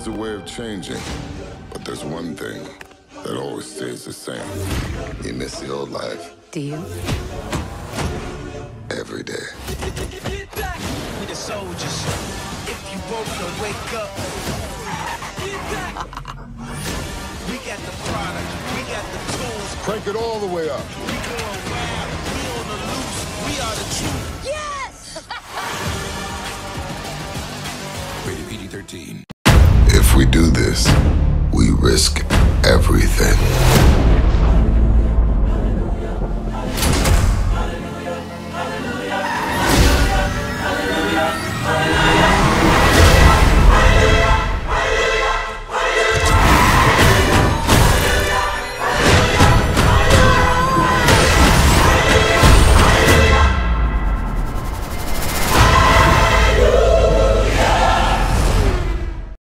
has a way of changing, but there's one thing that always stays the same. You miss the old life. Do you? Every day. Get back with the soldiers. If you woke up, wake up. Get back. We got the product. We got the tools. Crank it all the way up. We going wild. We on the loose. We are the truth. Yes! Rated PG-13. If we do this, we risk everything.